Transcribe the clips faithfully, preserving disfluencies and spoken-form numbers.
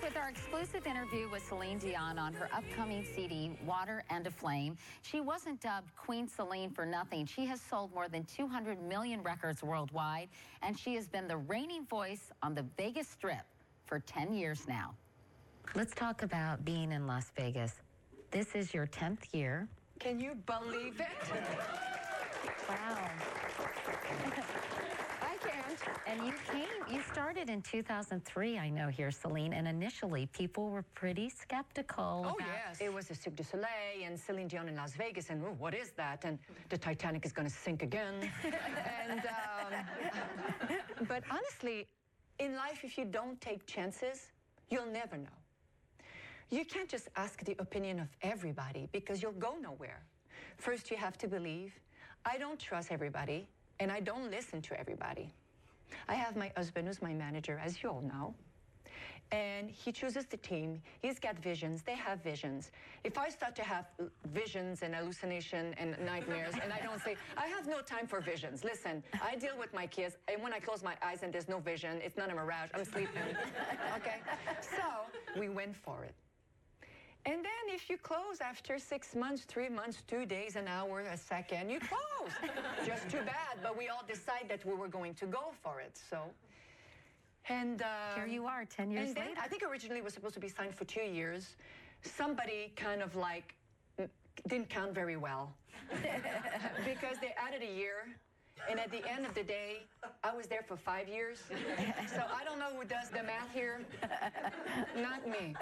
With our exclusive interview with Celine Dion on her upcoming C D, Water and a Flame, she wasn't dubbed Queen Celine for nothing. She has sold more than two hundred million records worldwide, and she has been the reigning voice on the Vegas Strip for ten years now. Let's talk about being in Las Vegas. This is your tenth year. Can you believe it? Wow. I can't. And you came, you started in two thousand three, I know here, Celine, and initially people were pretty skeptical. Oh, about yes. It was the Cirque du Soleil and Celine Dion in Las Vegas, and oh, what is that? And the Titanic is going to sink again. and, um, but honestly, in life, if you don't take chances, you'll never know. You can't just ask the opinion of everybody because you'll go nowhere. First, you have to believe. I don't trust everybody, and I don't listen to everybody. I have my husband who's my manager, as you all know, and he chooses the team. He's got visions. They have visions. If I start to have visions and hallucination and nightmares, and I don't say, I have no time for visions. Listen, I deal with my kids, and when I close my eyes and there's no vision, it's not a mirage. I'm sleeping, okay? So we went for it. And then if you close after six months, three months, two days, an hour, a second, you close. Just too bad, but we all decided that we were going to go for it, so. And uh, here you are, ten years and then, later. I think originally it was supposed to be signed for two years. Somebody kind of like didn't count very well because they added a year. And at the end of the day, I was there for five years. So I don't know who does the math here. Not me.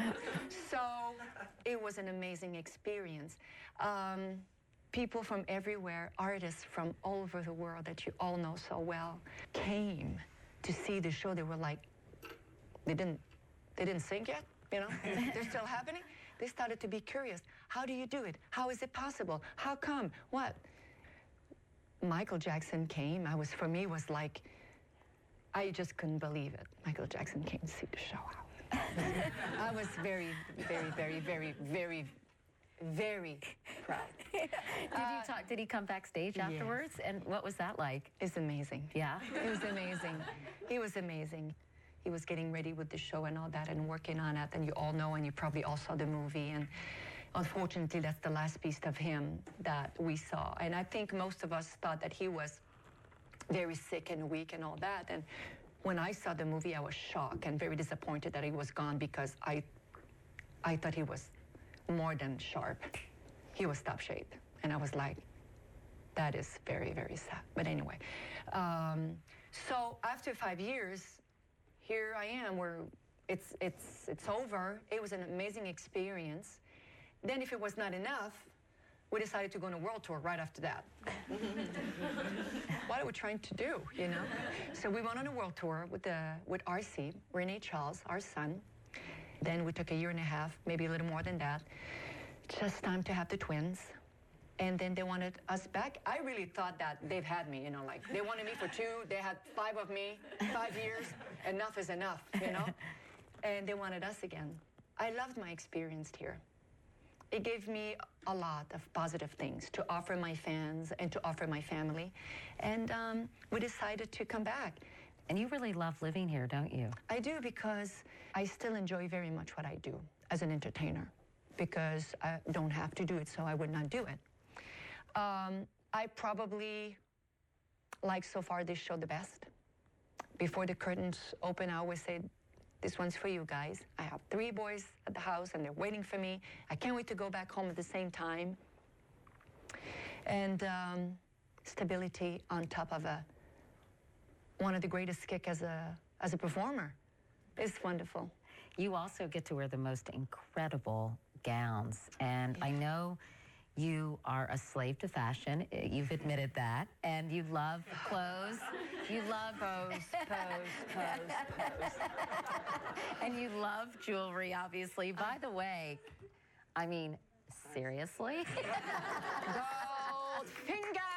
So it was an amazing experience. Um, people from everywhere, artists from all over the world that you all know so well, came to see the show. They were like, they didn't, they didn't sink yet, you know? They're still happening. They started to be curious. How do you do it? How is it possible? How come? What? Michael Jackson came. I was, for me, was like, I just couldn't believe it. Michael Jackson came to see the show out. I was very, very, very, very, very, very proud. Did you talk? Did he come backstage afterwards? Yes. And what was that like? It's amazing. Yeah, it was amazing. He was amazing. He was getting ready with the show and all that, and working on it. And you all know, and you probably all saw the movie. And unfortunately, that's the last piece of him that we saw. And I think most of us thought that he was very sick and weak and all that. And when I saw the movie, I was shocked and very disappointed that he was gone because I, I thought he was more than sharp. He was top shape. And I was like, that is very, very sad. But anyway, um, so after five years, here I am. Where it's, it's, it's over. It was an amazing experience. Then if it was not enough, we decided to go on a world tour right after that. What are we trying to do, you know? So we went on a world tour with, the, with R C, Renee Charles, our son. Then we took a year and a half, maybe a little more than that. Just time to have the twins. And then they wanted us back. I really thought that they've had me, you know, like they wanted me for two, they had five of me, five years, enough is enough, you know? And they wanted us again. I loved my experience here. It gave me a lot of positive things to offer my fans and to offer my family. And um, we decided to come back. And you really love living here, don't you? I do, because I still enjoy very much what I do as an entertainer, because I don't have to do it, so I would not do it. Um, I probably like so far this show the best. Before the curtains open, I always say, this one's for you guys. I have three boys at the house, and they're waiting for me. I can't wait to go back home at the same time. And um, stability on top of a one of the greatest kick as a as a performer. It's wonderful. You also get to wear the most incredible gowns, and yeah. I know you are a slave to fashion. You've admitted that. And you love clothes. You love pose, pose, pose, pose. And you love jewelry, obviously. By the way, I mean, seriously? Goldfinger!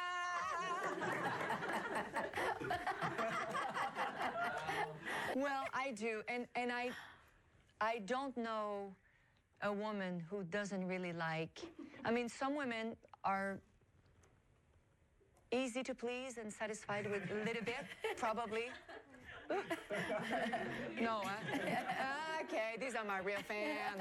Well, I do. And, and I, I don't know a woman who doesn't really like, I mean, some women are easy to please and satisfied with a little bit, probably. No, huh? Okay, these are my real fans.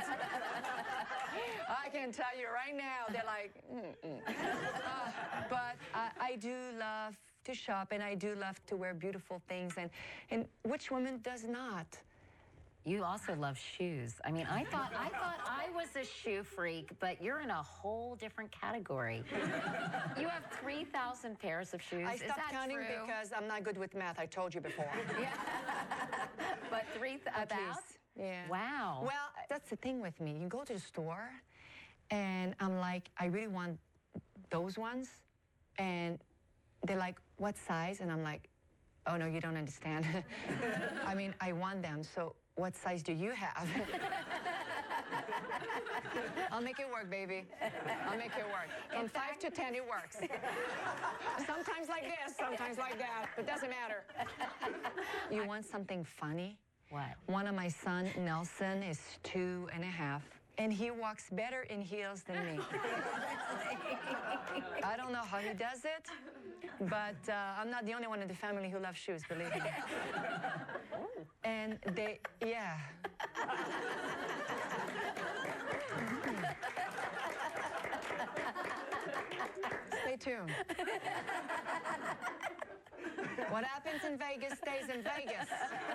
I can tell you right now, they're like, mm-mm. Uh, but I, I do love to shop, and I do love to wear beautiful things, and, and which woman does not? You also love shoes. I mean, I thought I thought I was a shoe freak, but you're in a whole different category. You have three thousand pairs of shoes. I Is stopped that counting true? because I'm not good with math. I told you before. Yeah. But three th- At about? least, yeah. Wow. Well, that's the thing with me. You go to the store, and I'm like, I really want those ones, and they're like, what size? And I'm like, oh no, you don't understand. I mean, I want them, so what size do you have? I'll make it work, baby. I'll make it work. From five to ten, it works. Sometimes like this, sometimes like that, but doesn't matter. You want something funny? What? One of my son, Nelson, is two and a half, and he walks better in heels than me. I don't know how he does it, but uh, I'm not the only one in the family who loves shoes, believe me. And they, yeah. Stay tuned. What happens in Vegas stays in Vegas.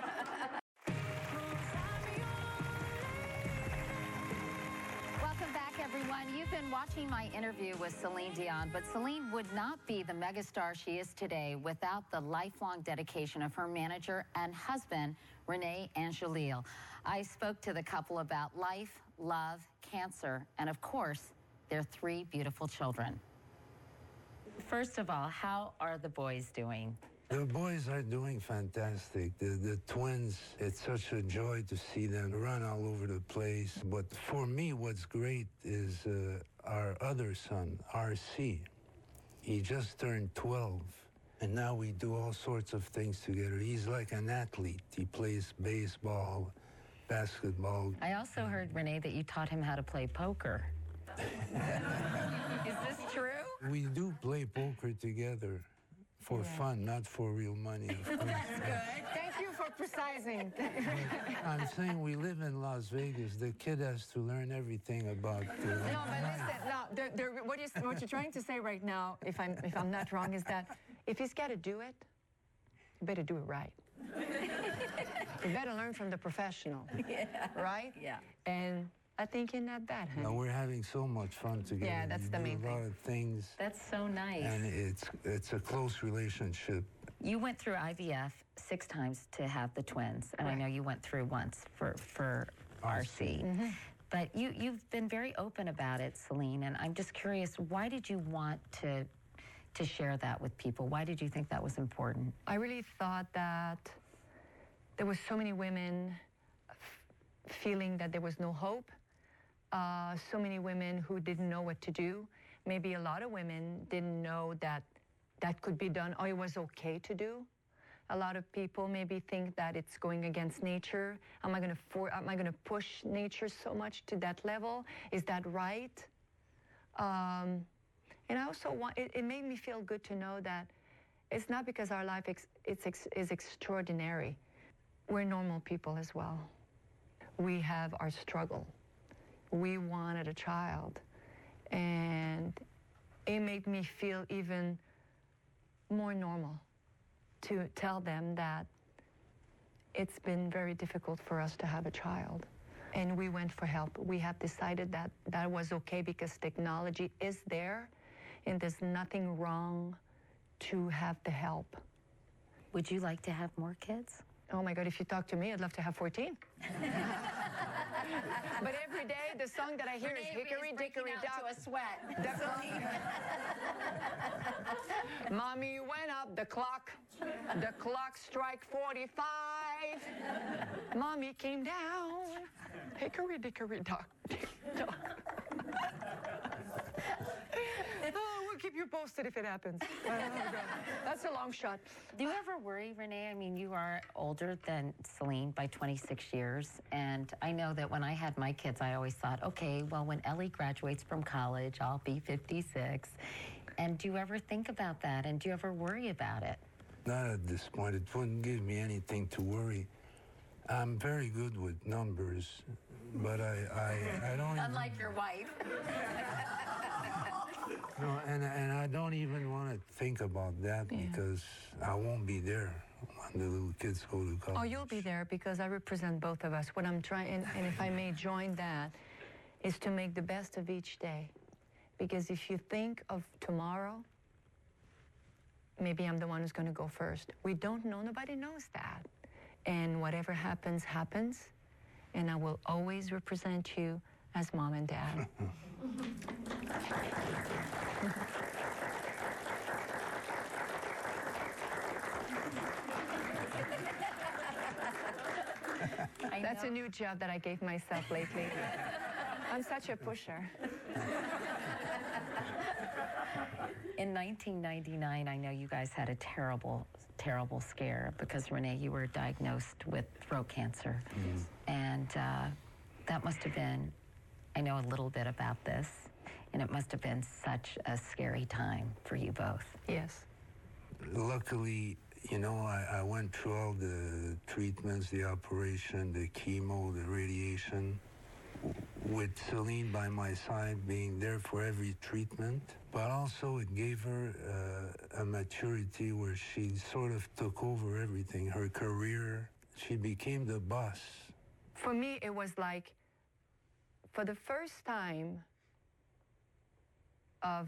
Welcome back, everyone. You've been watching my interview with Celine Dion, but Celine would not be the megastar she is today without the lifelong dedication of her manager and husband, Renee Angelil. I spoke to the couple about life, love, cancer, and of course, their three beautiful children. First of all, how are the boys doing? The boys are doing fantastic. The, the twins, it's such a joy to see them run all over the place. But for me, what's great is uh, our other son, R C. He just turned twelve, and now we do all sorts of things together. He's like an athlete. He plays baseball, basketball. I also heard, Renee, that you taught him how to play poker. Is this true? We do play poker together. For Yeah. fun, not for real money, of course. Thank you for precising. I'm saying we live in Las Vegas. The kid has to learn everything about. Uh, No, but listen, no, there, there, what, is, what you're trying to say right now, if I'm, if I'm not wrong, is that if he's got to do it, you better do it right. You better learn from the professional, Yeah. right? Yeah. And I think you're not bad, no, honey. we're having so much fun together. Yeah, that's we the do main a lot thing. of things, That's so nice. and it's it's a close relationship. You went through I V F six times to have the twins, and I Right. know you went through once for, for R C. But you, you've been very open about it, Celine, and I'm just curious, why did you want to, to share that with people? Why did you think that was important? I really thought that there were so many women f- feeling that there was no hope. Uh, so many women who didn't know what to do. Maybe a lot of women didn't know that that could be done or it was okay to do. A lot of people maybe think that it's going against nature. Am I going to for, am I going to push nature so much to that level? Is that right? Um, and I also want it, it made me feel good to know that it's not because our life ex, it's ex, is extraordinary. We're normal people as well. We have our struggle. We wanted a child, and it made me feel even more normal to tell them that it's been very difficult for us to have a child. And we went for help. We have decided that that was okay because technology is there, and there's nothing wrong to have the help. Would you like to have more kids? Oh my God, if you talk to me, I'd love to have fourteen. But every day, the song that I hear is Hickory Dickory Dock. a sweat. Mommy went up the clock. The clock strike forty-five. Mommy came down. Hickory Dickory Dock. Dock. Oh, we'll keep you posted if it happens. Oh, God. That's a long shot. Do you ever worry, Renee? I mean, you are older than Celine by twenty-six years. And I know that when I had my kids, I always thought, okay, well, when Ellie graduates from college, I'll be fifty-six. And do you ever think about that? And do you ever worry about it? not at this point. It wouldn't give me anything to worry. I'm very good with numbers, but I, I, I don't even... Unlike your wife. No, and, and I don't even want to think about that Yeah. because I won't be there when the little kids go to college. Oh, you'll be there because I represent both of us. What I'm trying, and, and if I may join that, is to make the best of each day. Because if you think of tomorrow, maybe I'm the one who's going to go first. We don't know. Nobody knows that. And whatever happens, happens. And I will always represent you as mom and dad. I That's know. a new job that I gave myself lately. I'm such a pusher. In nineteen ninety-nine, I know you guys had a terrible, terrible scare because, Renee, you were diagnosed with throat cancer. Mm. And uh, that must have been, I know a little bit about this, and it must have been such a scary time for you both. Yes. Luckily, you know, I, I went through all the treatments, the operation, the chemo, the radiation, with Celine by my side, being there for every treatment. But also it gave her uh, a maturity where she sort of took over everything, her career. She became the boss. For me, it was like, for the first time of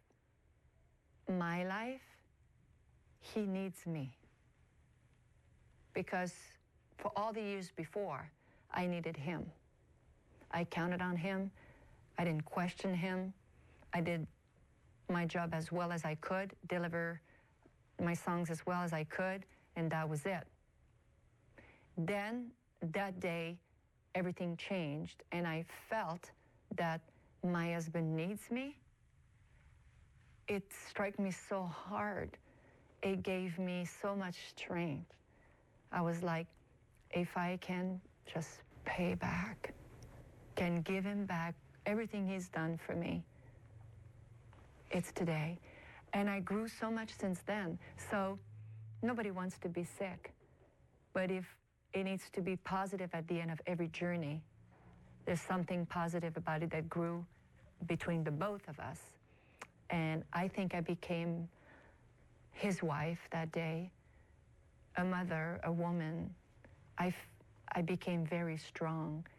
my life, he needs me. Because for all the years before, I needed him. I counted on him. I didn't question him. I did my job as well as I could, deliver my songs as well as I could, and that was it. Then, that day, everything changed, and I felt that my husband needs me. It struck me so hard. It gave me so much strength. I was like, if I can just pay back, can give him back everything he's done for me, it's today. And I grew so much since then. So nobody wants to be sick. But if it needs to be positive at the end of every journey, there's something positive about it that grew between the both of us. And I think I became his wife that day, a mother, a woman. I, f- I became very strong.